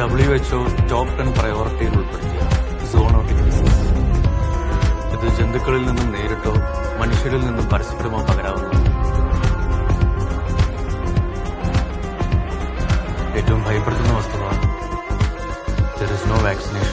WHO top 10 പ്രയോറിറ്റിയിൽ ഉൾപ്പെടുത്തിയ zoonotic disease. ഇത് ജന്തുക്കളിൽ നിന്നും നേരിട്ടോ മനുഷ്യരിൽ നിന്നും പരസ്പരമോ പകരാവുന്ന ഏറ്റവും ഭയപ്പെടുത്തുന്ന വസ്തുത there is no vaccination.